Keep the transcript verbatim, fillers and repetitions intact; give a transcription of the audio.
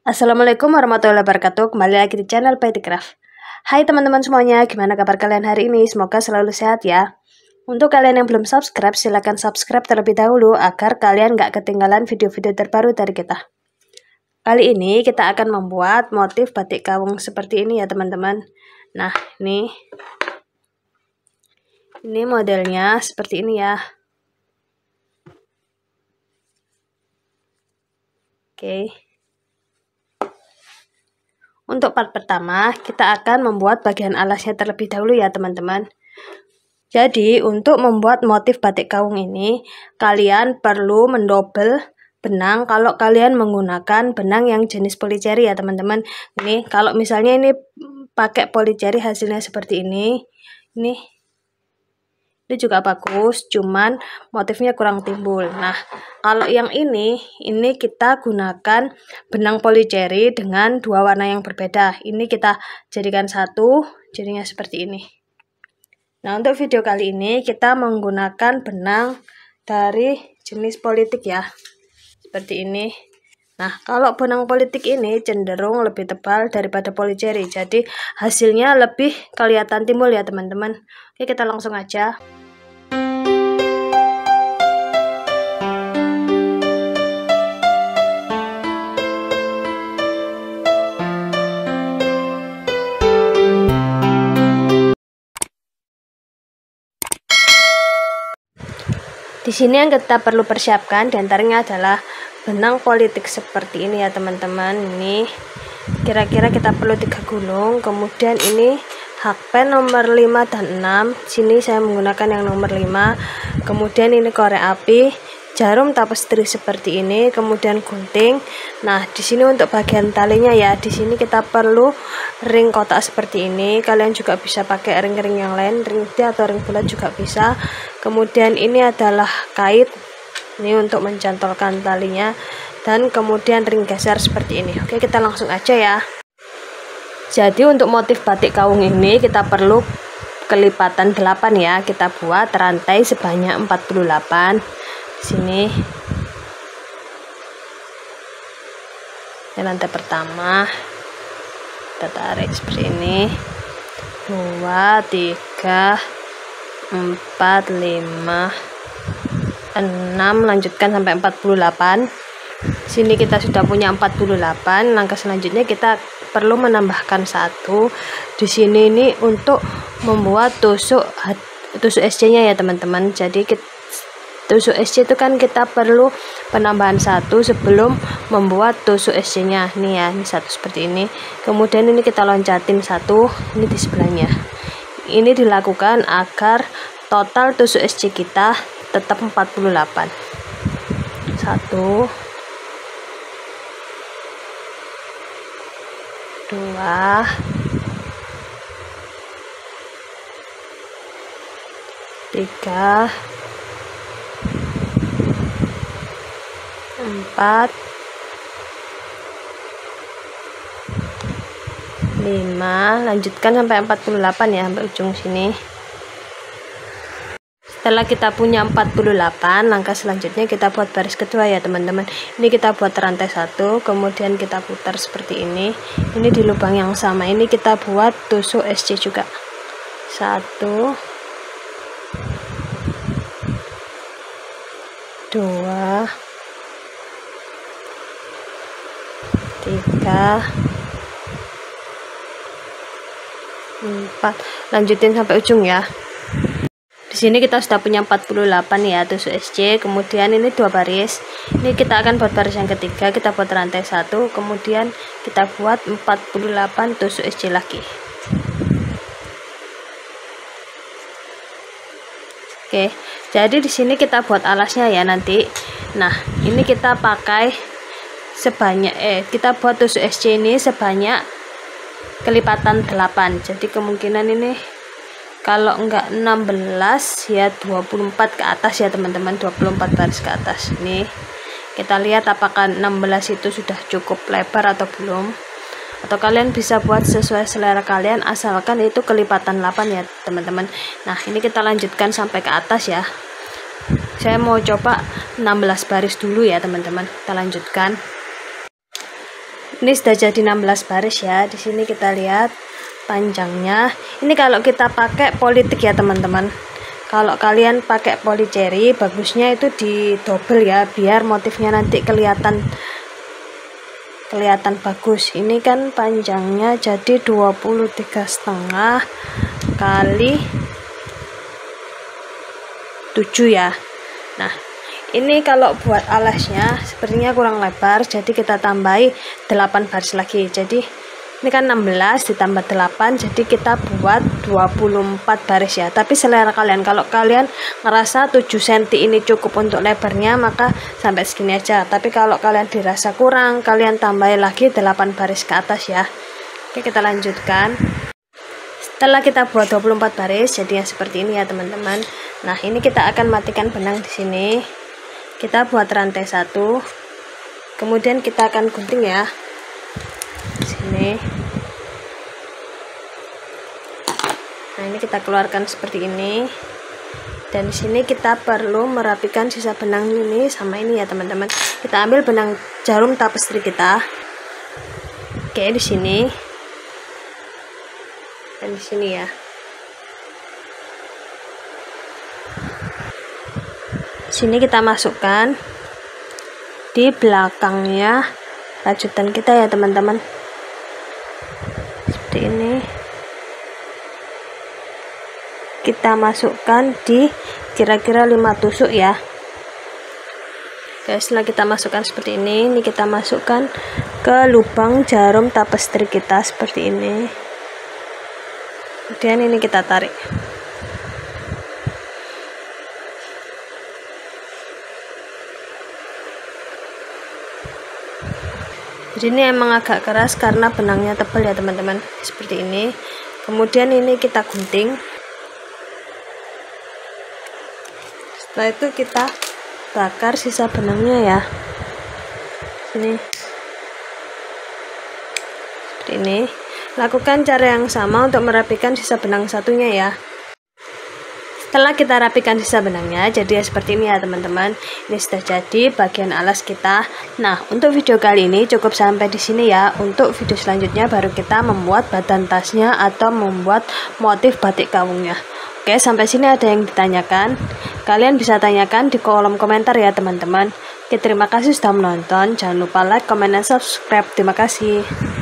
Assalamualaikum warahmatullahi wabarakatuh. Kembali lagi di channel Pettycraft. Hai teman-teman semuanya, gimana kabar kalian hari ini? Semoga selalu sehat ya. Untuk kalian yang belum subscribe, silahkan subscribe terlebih dahulu agar kalian gak ketinggalan video-video terbaru dari kita. Kali ini kita akan membuat motif batik kawung seperti ini ya teman-teman. Nah, ini ini modelnya seperti ini ya. Oke. Untuk part pertama, kita akan membuat bagian alasnya terlebih dahulu ya teman-teman. Jadi, untuk membuat motif batik kawung ini, kalian perlu mendobel benang kalau kalian menggunakan benang yang jenis polycherry ya teman-teman. Ini, kalau misalnya ini pakai polycherry hasilnya seperti ini. Ini, ini juga bagus, cuman motifnya kurang timbul. Nah, kalau yang ini, ini kita gunakan benang polycherry dengan dua warna yang berbeda. Ini kita jadikan satu, jadinya seperti ini. Nah, untuk video kali ini kita menggunakan benang dari jenis politik ya. Seperti ini. Nah, kalau benang politik ini cenderung lebih tebal daripada polycherry. Jadi, hasilnya lebih kelihatan timbul ya teman-teman. Oke, kita langsung aja. Di sini yang kita perlu persiapkan diantaranya adalah benang politik seperti ini ya teman-teman. Ini kira-kira kita perlu tiga gulung. Kemudian ini hakpen nomor lima dan enam. Sini saya menggunakan yang nomor lima. Kemudian ini korek api, jarum tapestri seperti ini, kemudian gunting. Nah, di sini untuk bagian talinya ya, di sini kita perlu ring kotak seperti ini. Kalian juga bisa pakai ring-ring yang lain, ring D atau ring bulat juga bisa. Kemudian ini adalah kait, ini untuk mencantolkan talinya, dan kemudian ring geser seperti ini. Oke, kita langsung aja ya. Jadi untuk motif batik kawung ini kita perlu kelipatan delapan ya. Kita buat rantai sebanyak empat puluh delapan. Sini ini rantai pertama, kita tarik seperti ini, dua, tiga, empat, lima, enam, lanjutkan sampai empat puluh delapan. Sini kita sudah punya empat puluh delapan. Langkah selanjutnya kita perlu menambahkan satu di sini ini untuk membuat tusuk tusuk S C nya ya teman-teman. Jadi kita tusuk S C itu kan kita perlu penambahan satu sebelum membuat tusuk S C nya. Nih ya, ini satu seperti ini. Kemudian ini kita loncatin satu, ini di sebelahnya. Ini dilakukan agar total tusuk S C kita tetap empat puluh delapan. Satu, dua, tiga, empat, lima, lanjutkan sampai empat puluh delapan ya, sampai ujung sini. Setelah kita punya empat puluh delapan, langkah selanjutnya kita buat baris kedua ya teman-teman. Ini kita buat rantai satu, kemudian kita putar seperti ini. Ini di lubang yang sama, ini kita buat tusuk S C juga. Satu, dua, tiga, empat, lanjutin sampai ujung ya. Di sini kita sudah punya empat puluh delapan ya tusuk S C. Kemudian ini dua baris. Ini kita akan buat baris yang ketiga. Kita buat rantai satu, kemudian kita buat empat puluh delapan tusuk S C lagi. Oke, jadi di sini kita buat alasnya ya nanti. Nah, ini kita pakai sebanyak eh kita buat tusuk S C ini sebanyak kelipatan delapan. Jadi kemungkinan ini kalau enggak enam belas ya dua puluh empat ke atas ya teman-teman, dua puluh empat baris ke atas. Nih, kita lihat apakah enam belas itu sudah cukup lebar atau belum. Atau kalian bisa buat sesuai selera kalian, asalkan itu kelipatan delapan ya teman-teman. Nah, ini kita lanjutkan sampai ke atas ya. Saya mau coba enam belas baris dulu ya teman-teman. Kita lanjutkan. Ini sudah jadi enam belas baris ya. Di sini kita lihat panjangnya. Ini kalau kita pakai politik ya teman-teman. Kalau kalian pakai polycherry, bagusnya itu di double ya, biar motifnya nanti kelihatan kelihatan bagus. Ini kan panjangnya jadi dua puluh tiga koma lima kali tujuh ya. Nah, ini kalau buat alasnya sepertinya kurang lebar, jadi kita tambahi delapan baris lagi. Jadi ini kan enam belas ditambah delapan, jadi kita buat dua puluh empat baris ya. Tapi selera kalian, kalau kalian ngerasa tujuh sentimeter ini cukup untuk lebarnya, maka sampai segini aja. Tapi kalau kalian dirasa kurang, kalian tambahi lagi delapan baris ke atas ya. Oke, kita lanjutkan. Setelah kita buat dua puluh empat baris, jadi yang seperti ini ya teman-teman. Nah, ini kita akan matikan benang di sini. Kita buat rantai satu. Kemudian kita akan gunting ya. Sini. Nah, ini kita keluarkan seperti ini. Dan di sini kita perlu merapikan sisa benang ini sama ini ya teman-teman. Kita ambil benang jarum tapestri kita. Oke, di sini. Dan di sini ya. Sini kita masukkan di belakangnya rajutan kita ya teman-teman. Seperti ini. Kita masukkan di kira-kira lima tusuk ya. Oke, setelah kita masukkan seperti ini, ini kita masukkan ke lubang jarum tapestri kita seperti ini. Kemudian ini kita tarik. Jadi ini emang agak keras karena benangnya tebal ya teman-teman, seperti ini. Kemudian ini kita gunting. Setelah itu kita bakar sisa benangnya ya. Ini seperti ini. Lakukan cara yang sama untuk merapikan sisa benang satunya ya. Setelah kita rapikan sisa benangnya, jadi ya seperti ini ya teman-teman. Ini sudah jadi bagian alas kita. Nah, untuk video kali ini cukup sampai di sini ya. Untuk video selanjutnya baru kita membuat badan tasnya atau membuat motif batik kawungnya. Oke, sampai sini ada yang ditanyakan? Kalian bisa tanyakan di kolom komentar ya teman-teman. Oke, terima kasih sudah menonton. Jangan lupa like, comment, dan subscribe. Terima kasih.